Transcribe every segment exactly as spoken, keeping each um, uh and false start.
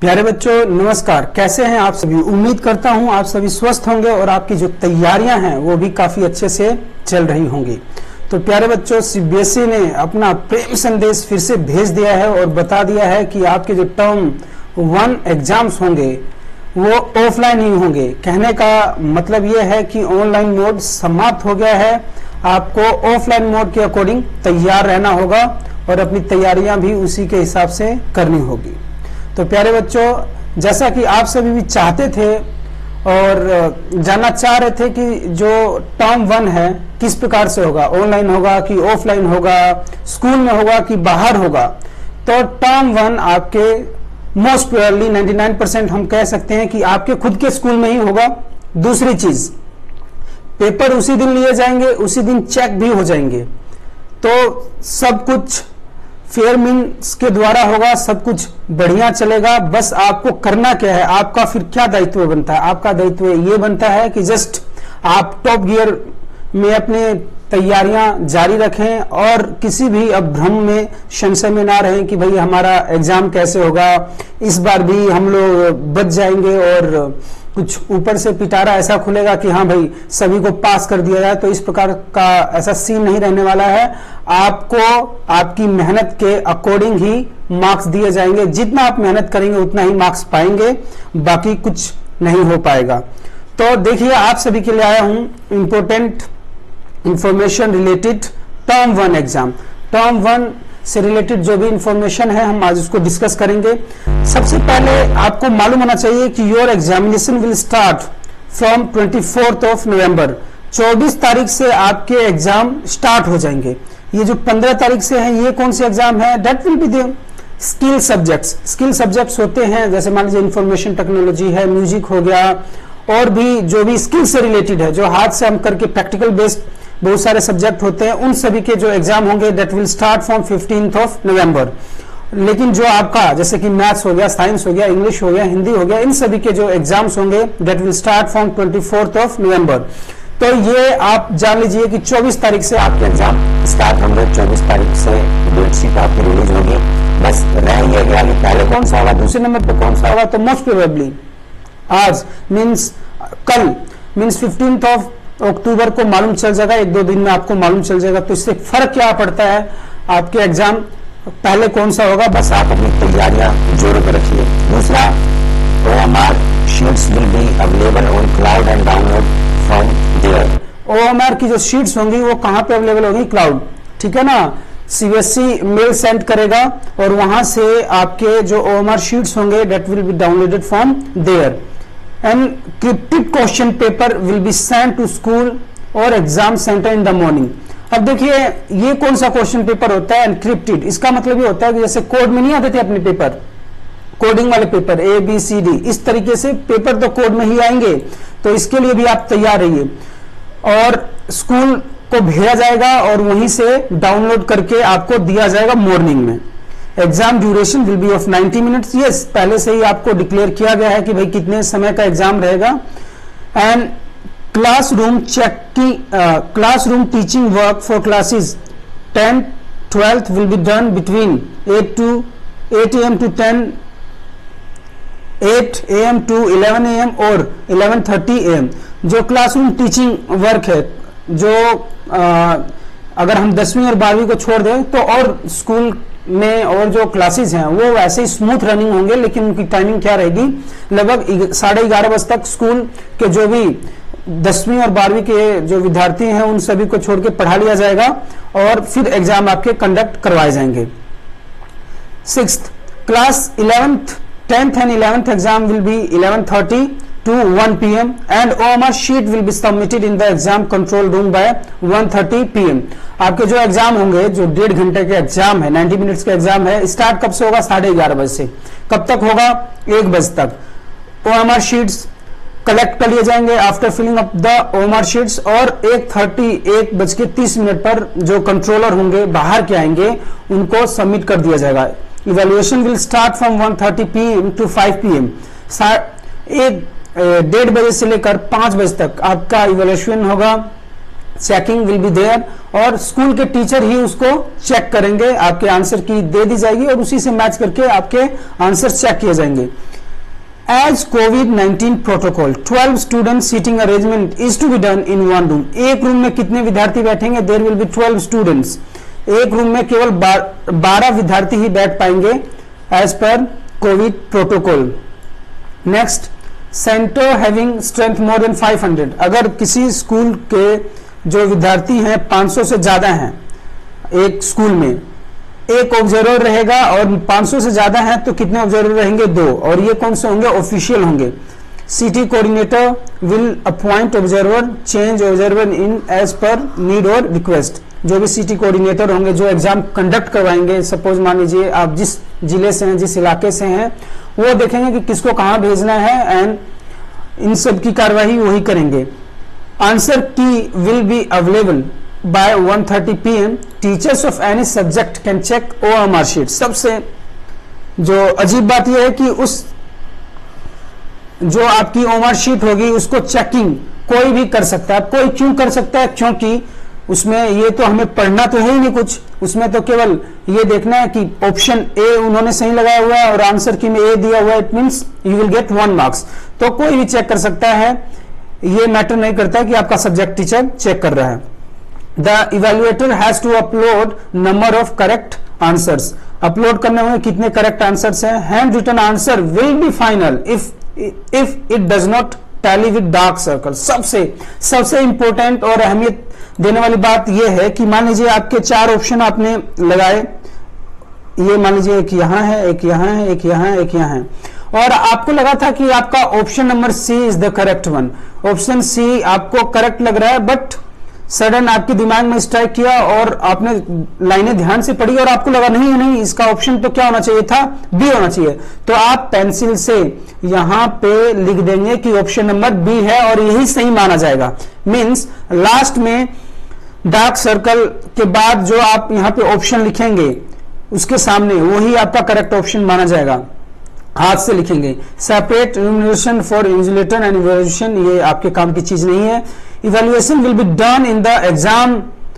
प्यारे बच्चों नमस्कार, कैसे हैं आप सभी। उम्मीद करता हूं आप सभी स्वस्थ होंगे और आपकी जो तैयारियां हैं वो भी काफी अच्छे से चल रही होंगी। तो प्यारे बच्चों, सीबीएसई ने अपना प्रेम संदेश फिर से भेज दिया है और बता दिया है कि आपके जो टर्म वन एग्जाम्स होंगे वो ऑफलाइन ही होंगे। कहने का मतलब ये है कि ऑनलाइन मोड समाप्त हो गया है। आपको ऑफलाइन मोड के अकॉर्डिंग तैयार रहना होगा और अपनी तैयारियां भी उसी के हिसाब से करनी होगी। तो प्यारे बच्चों, जैसा कि आप सभी भी चाहते थे और जानना चाह रहे थे कि जो टर्म वन है किस प्रकार से होगा, ऑनलाइन होगा कि ऑफलाइन होगा, स्कूल में होगा कि बाहर होगा, तो टर्म वन आपके मोस्ट प्रोबेबली निन्यानवे परसेंट हम कह सकते हैं कि आपके खुद के स्कूल में ही होगा। दूसरी चीज, पेपर उसी दिन लिए जाएंगे, उसी दिन चेक भी हो जाएंगे, तो सब कुछ फेयर मीन्स के द्वारा होगा, सब कुछ बढ़िया चलेगा। बस आपको करना क्या है, आपका फिर क्या दायित्व बनता है। आपका दायित्व ये बनता है कि जस्ट आप टॉप गियर में अपने तैयारियां जारी रखें और किसी भी अब भ्रम में, संशय में ना रहें कि भाई हमारा एग्जाम कैसे होगा, इस बार भी हम लोग बच जाएंगे और कुछ ऊपर से पिटारा ऐसा खुलेगा कि हाँ भाई सभी को पास कर दिया जाए। तो इस प्रकार का ऐसा सीन नहीं रहने वाला है। आपको आपकी मेहनत के अकॉर्डिंग ही मार्क्स दिए जाएंगे। जितना आप मेहनत करेंगे उतना ही मार्क्स पाएंगे, बाकी कुछ नहीं हो पाएगा। तो देखिए, आप सभी के लिए आया हूं important information related term one exam. Term one से रिलेटेड जो भी इंफॉर्मेशन है हम आज उसको डिस्कस करेंगे। सबसे पहले आपको मालूम होना चाहिए कि your examination will start from twenty fourth of November. चौबीस तारीख से आपके एग्जाम स्टार्ट हो जाएंगे। ये जो पंद्रह तारीख से है, ये कौन से एग्जाम है, that will be the skill subjects. Skill subjects होते हैं, जैसे मान लीजिए इंफॉर्मेशन टेक्नोलॉजी है, म्यूजिक हो गया, और भी जो भी स्किल से रिलेटेड है, जो हाथ से हम करके प्रैक्टिकल बेस्ड बहुत सारे सब्जेक्ट होते हैं, उन सभी के जो एग्जाम होंगे that will start from fifteenth of November. लेकिन जो आपका जैसे कि मैथ्स हो गया, साइंस हो गया, इंग्लिश हो गया, हिंदी हो गया, इन सभी के जो एग्जाम्स होंगे that will start from twenty fourth of November. तो ये आप जान लीजिए कि चौबीस तारीख से आपके एग्जाम स्टार्ट होंगे। चौबीस तारीख से डेटशीट आपकी रिलीज होगी। बस रहेंगे पहले कौन सा होगा, दूसरे नंबर पर कौन सा होगा, तो मोस्ट प्रोबेबली आज मीन्स कल मीन्स फिफ्टींथ ऑफ अक्टूबर को मालूम चल जाएगा। एक दो दिन में आपको मालूम चल जाएगा। तो इससे फर्क क्या पड़ता है, आपके एग्जाम पहले कौन सा होगा, बस आप अपनी तैयारियां जोड़ कर रखिए। दूसरा, OMR sheets will be available on cloud and download from there. OMR की जो शीट्स होंगी वो कहां पे अवेलेबल होगी, क्लाउड, ठीक है ना। सीबीएसई मेल सेंड करेगा और वहां से आपके जो ओएमआर शीट्स होंगे that will be downloaded from there. Encrypted question paper will be sent to school और exam centre in the morning. अब देखिए, ये कौन सा क्वेश्चन पेपर होता है एनक्रिप्टेड। इसका मतलब ये होता है कि जैसे कोड में नहीं आते थे अपने पेपर, कोडिंग वाले paper A B C D, इस तरीके से पेपर तो कोड में ही आएंगे। तो इसके लिए भी आप तैयार रहिए और स्कूल को भेजा जाएगा और वहीं से डाउनलोड करके आपको दिया जाएगा मॉर्निंग में। Exam duration will be of ninety minutes. Yes, पहले से ही आपको डिक्लेयर किया गया है कि भाई कितने समय का एग्जाम रहेगा। And classroom checking classroom teaching work for classes tenth twelfth will be done between eight to eight A M to ten eight A M to eleven A M और इलेवन थर्टी ए एम। जो classroom teaching work है, जो आ, अगर हम दसवीं और बारहवीं को छोड़ दें तो और स्कूल में और जो क्लासेस हैं वो वैसे ही स्मूथ रनिंग होंगे, लेकिन उनकी टाइमिंग क्या रहेगी, लगभग साढ़े ग्यारह बजे तक स्कूल के जो भी दसवीं और बारहवीं के जो विद्यार्थी हैं उन सभी को छोड़ के पढ़ा लिया जाएगा और फिर एग्जाम आपके कंडक्ट करवाए जाएंगे। Sixth, class eleventh tenth and eleventh exam will be eleven thirty to one p m and O M R sheet will be submitted in the exam control room by one thirty p m आपके जो exam होंगे, जो डेढ़ घंटे के exam है, ninety minutes का exam है, स्टार्ट कब से होगा, साढ़े ग्यारह बजे से कब तक होगा, एक बजे तक। O M R sheets collect कर लिए जाएंगे after filling up the O M R sheets और एक थर्टी एक बज के तीस मिनट पर जो कंट्रोलर होंगे बाहर के आएंगे उनको सबमिट कर दिया जाएगा। Evaluation will start from one thirty p m to five p m। एक डेढ़ बजे से लेकर पांच बजे तक आपका इवैल्यूएशन होगा। चेकिंग विल बी देयर और स्कूल के टीचर ही उसको चेक करेंगे। आपके आंसर की दे दी जाएगी और उसी से मैच करके आपके आंसर चेक किए जाएंगे। As COVID nineteen protocol twelve student seating arrangement is to be done in one room. एक रूम में कितने विद्यार्थी बैठेंगे? There will be twelve students. एक रूम में केवल बारह विद्यार्थी ही बैठ पाएंगे as per COVID protocol. Next, centre having strength more than five hundred. अगर किसी स्कूल के जो विद्यार्थी हैं पाँच सौ से ज्यादा हैं एक स्कूल में, एक ऑब्जर्वर रहेगा, और पाँच सौ से ज्यादा है तो कितने ऑब्जर्वर रहेंगे? दो। और ये कौन से होंगे? ऑफिशियल होंगे। City coordinator will appoint observer, change observer in as per need और रिक्वेस्ट। जो भी सिटी कोऑर्डिनेटर होंगे जो एग्जाम कंडक्ट करवाएंगे, सपोज मान लीजिए आप जिस जिले से हैं, जिस इलाके से हैं, वो देखेंगे कि किसको कहां भेजना है एंड इन सब की कार्यवाही वही करेंगे। Answer key will be available by one thirty P M teachers of any subject can check O M R sheet. सबसे जो अजीब बात यह है कि उस जो आपकी ओ एम आर शीट होगी उसको चेकिंग कोई भी कर सकता है। कोई क्यों कर सकता है? क्योंकि उसमें ये तो हमें पढ़ना तो है ही नहीं कुछ, उसमें तो केवल ये देखना है कि ऑप्शन ए उन्होंने सही लगाया हुआ है और आंसर की में ए दिया हुआ है, it means you will get one marks. तो कोई भी चेक कर सकता है, ये मैटर नहीं करता है कि आपका सब्जेक्ट टीचर चेक कर रहा है। The evaluator has to upload number of correct answers. Upload करने होंगे कितने करेक्ट आंसर्स हैं। Handwritten answer will be final if if it does not tally with dark circle. सबसे सबसे इंपॉर्टेंट और अहमियत देने वाली बात यह है कि मान लीजिए आपके चार ऑप्शन आपने लगाए, ये मान लीजिए एक यहां है, एक यहां है, एक यहां है, एक यहां है, और आपको लगा था कि आपका option number C is the correct one. Option C आपको करेक्ट लग रहा है, बट सडन आपके दिमाग में स्ट्राइक किया और आपने लाइनें ध्यान से पढ़ी और आपको लगा नहीं नहीं इसका ऑप्शन तो क्या होना चाहिए था? बी होना चाहिए। तो आप पेंसिल से यहां पे लिख देंगे कि ऑप्शन नंबर बी है और यही सही माना जाएगा। मींस लास्ट में डार्क सर्कल के बाद जो आप यहां पे ऑप्शन लिखेंगे उसके सामने वही आपका करेक्ट ऑप्शन माना जाएगा। हाथ से लिखेंगे। Separate remuneration for invigilator and evaluation, ये आपके काम की चीज नहीं है। Evaluation will be done in the exam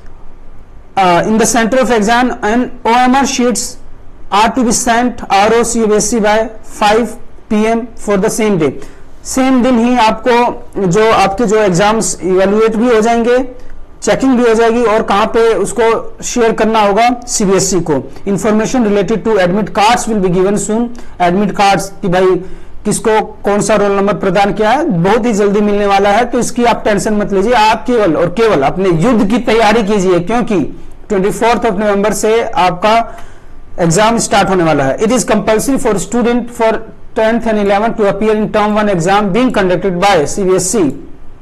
in the centre of exam and O M R sheets are to be sent R O C B S E by five P M for the same day. Same दिन ही आपको जो आपके जो exams evaluate भी हो जाएंगे, checking भी हो जाएगी, और कहां पे उसको शेयर करना होगा? सी बी एस ई को। Information related to admit cards will be given soon. Admit cards कि भाई किसको कौन सा रोल नंबर प्रदान किया है बहुत ही जल्दी मिलने वाला है, तो इसकी आप टेंशन मत लीजिए। आप केवल और केवल अपने युद्ध की तैयारी कीजिए, क्योंकि ट्वेंटी फोर्थ ऑफ नवंबर से आपका एग्जाम स्टार्ट होने वाला है। It is compulsory for student for tenth and eleven to appear in term one exam being conducted by C B S E,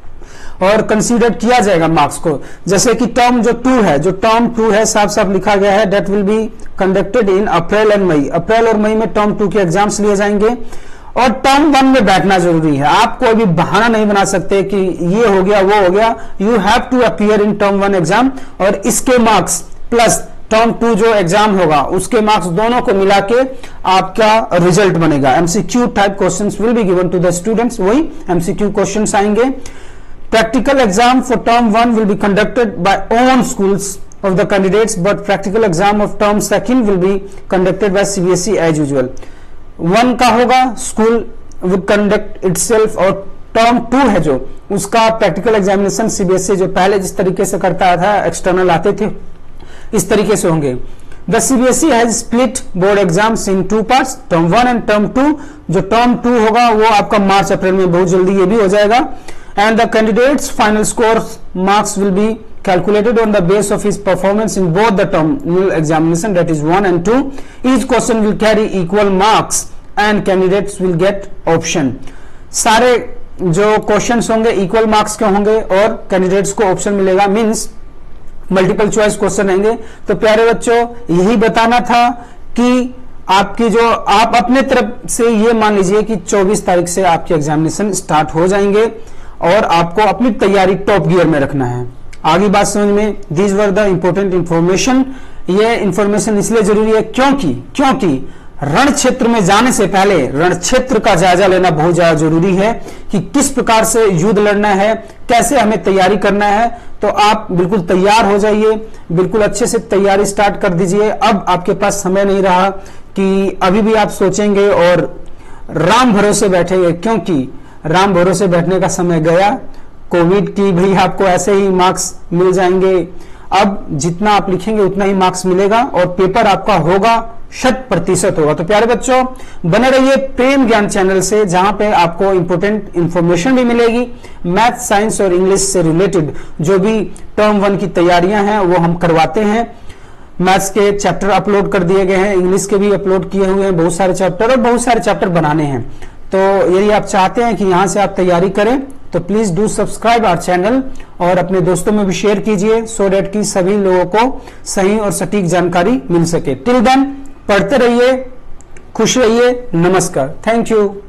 और कंसीडर किया जाएगा मार्क्स को। जैसे कि टर्म जो टू है, जो टर्म टू है साफ साफ लिखा गया है, date will be conducted in April and May. अप्रैल और मई में टर्म टू के एग्जाम्स लिए जाएंगे, और टर्म वन में बैठना जरूरी है। आप कोई भी बहाना नहीं बना सकते कि ये हो गया वो हो गया। You have to appear in term one exam, और इसके मार्क्स प्लस टर्म टू जो एग्जाम होगा उसके मार्क्स दोनों को मिला के आपका रिजल्ट बनेगा। MCQ type questions will be given to the students, वही एमसीक्यू क्वेश्चंस आएंगे। Practical exam for term one will be conducted by own schools of the candidates, but practical exam of term second will be conducted by C B S E as usual. One का होगा school would conduct itself, और term two है जो उसका practical examination C B S E जो पहले जिस तरीके से करता था, external आते थे, इस तरीके से होंगे। The C B S E has split board exams in two parts, term one and term two। जो term two होगा वो आपका मार्च अप्रैल में बहुत जल्दी ये भी हो जाएगा। And the candidate's final score marks will be calculated on the base of his performance in both the terminal examination, that is one and two. Each question will carry equal marks and candidates will get option. सारे जो questions होंगे equal marks के होंगे और candidates को option मिलेगा, means multiple choice question रहेंगे। तो प्यारे बच्चों, यही बताना था कि आपकी जो आप अपने तरफ से ये मान लीजिए कि चौबीस तारीख से आपके एग्जामिनेशन स्टार्ट हो जाएंगे, और आपको अपनी तैयारी टॉप गियर में रखना है। आगे बात समझ में, these were the important information. ये इंफॉर्मेशन इसलिए जरूरी है क्योंकि क्योंकि रण क्षेत्र में जाने से पहले रण क्षेत्र का जायजा लेना बहुत ज्यादा जरूरी है कि किस प्रकार से युद्ध लड़ना है, कैसे हमें तैयारी करना है। तो आप बिल्कुल तैयार हो जाइए, बिल्कुल अच्छे से तैयारी स्टार्ट कर दीजिए। अब आपके पास समय नहीं रहा कि अभी भी आप सोचेंगे और राम भरोसे बैठेंगे, क्योंकि राम भरोसे बैठने का समय गया। कोविड की भी आपको ऐसे ही मार्क्स मिल जाएंगे। अब जितना आप लिखेंगे उतना ही मार्क्स मिलेगा और पेपर आपका होगा शत प्रतिशत होगा। तो प्यारे बच्चों, बने रहिए प्रेम ज्ञान चैनल से, जहां पे आपको इंपोर्टेंट इंफॉर्मेशन भी मिलेगी। मैथ, साइंस और इंग्लिश से रिलेटेड जो भी टर्म वन की तैयारियां हैं वो हम करवाते हैं। मैथ्स के चैप्टर अपलोड कर दिए गए हैं, इंग्लिश के भी अपलोड किए हुए हैं बहुत सारे चैप्टर, और बहुत सारे चैप्टर बनाने हैं। तो यदि आप चाहते हैं कि यहां से आप तैयारी करें तो please do subscribe our channel और अपने दोस्तों में भी शेयर कीजिए, सो डेट कि सभी लोगों को सही और सटीक जानकारी मिल सके। टिल देन पढ़ते रहिए, खुश रहिए, नमस्कार, थैंक यू।